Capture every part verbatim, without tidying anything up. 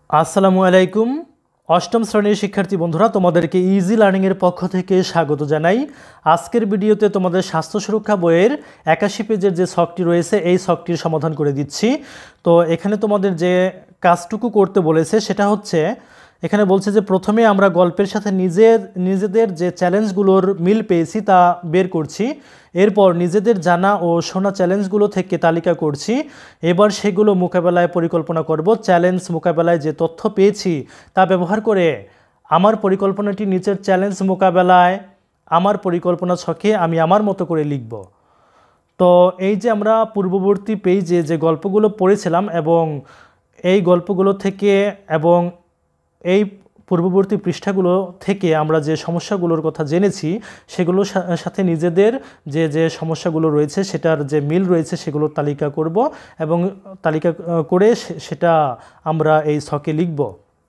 আসসালামু আলাইকুম। অষ্টম শ্রেণীর শিক্ষার্থী বন্ধুরা, তোমাদেরকে ইজি লার্নিংয়ের পক্ষ থেকে স্বাগত জানাই। আজকের ভিডিওতে তোমাদের স্বাস্থ্য সুরক্ষা বইয়ের একাশি পেজের যে ছকটি রয়েছে এই ছকটির সমাধান করে দিচ্ছি। তো এখানে তোমাদের যে কাজটুকু করতে বলেছে সেটা হচ্ছে, এখানে বলছে যে প্রথমে আমরা গল্পের সাথে নিজের নিজেদের যে চ্যালেঞ্জগুলোর মিল পেয়েছি তা বের করছি, এরপর নিজেদের জানা ও শোনা চ্যালেঞ্জগুলো থেকে তালিকা করছি, এবার সেগুলো মোকাবেলায় পরিকল্পনা করব। চ্যালেঞ্জ মোকাবেলায় যে তথ্য পেয়েছি তা ব্যবহার করে আমার পরিকল্পনাটি নিচের চ্যালেঞ্জ মোকাবেলায় আমার পরিকল্পনা ছকে আমি আমার মতো করে লিখব। তো এই যে আমরা পূর্ববর্তী পেজে যে গল্পগুলো পড়েছিলাম এবং এই গল্পগুলো থেকে এবং এই পূর্ববর্তী পৃষ্ঠাগুলো থেকে আমরা যে সমস্যাগুলোর কথা জেনেছি সেগুলোর সাথে নিজেদের যে যে সমস্যাগুলো রয়েছে সেটার যে মিল রয়েছে সেগুলোর তালিকা করব এবং তালিকা করে সেটা আমরা এই ছকে লিখব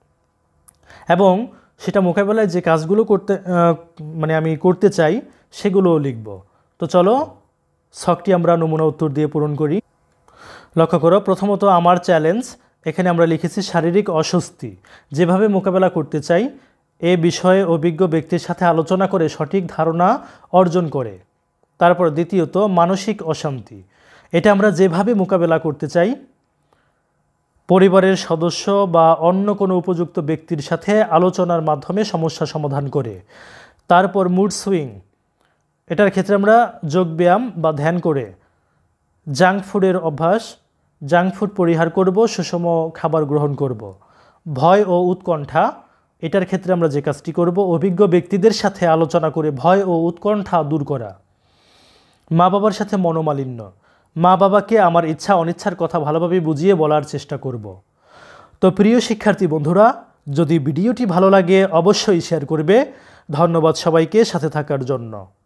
এবং সেটা মোকাবেলায় যে কাজগুলো করতে মানে আমি করতে চাই সেগুলোও লিখব। তো চলো ছকটি আমরা নমুনা উত্তর দিয়ে পূরণ করি। লক্ষ্য করো, প্রথমত আমার চ্যালেঞ্জ, এখানে আমরা লিখেছি শারীরিক অস্বস্তি, যেভাবে মোকাবেলা করতে চাই এ বিষয়ে অভিজ্ঞ ব্যক্তির সাথে আলোচনা করে সঠিক ধারণা অর্জন করে। তারপর দ্বিতীয়ত মানসিক অশান্তি, এটা আমরা যেভাবে মোকাবেলা করতে চাই পরিবারের সদস্য বা অন্য কোনো উপযুক্ত ব্যক্তির সাথে আলোচনার মাধ্যমে সমস্যা সমাধান করে। তারপর মুড সুইং, এটার ক্ষেত্রে আমরা যোগব্যায়াম বা ধ্যান করে। জাঙ্ক ফুডের অভ্যাস, জাঙ্ক ফুড পরিহার করব, সুষম খাবার গ্রহণ করব। ভয় ও উৎকণ্ঠা, এটার ক্ষেত্রে আমরা যে কাজটি করব অভিজ্ঞ ব্যক্তিদের সাথে আলোচনা করে ভয় ও উৎকণ্ঠা দূর করা। মা বাবার সাথে মনোমালিন্য, মা বাবাকে আমার ইচ্ছা অনিচ্ছার কথা ভালোভাবে বুঝিয়ে বলার চেষ্টা করব। তো প্রিয় শিক্ষার্থী বন্ধুরা, যদি ভিডিওটি ভালো লাগে অবশ্যই শেয়ার করবে। ধন্যবাদ সবাইকে সাথে থাকার জন্য।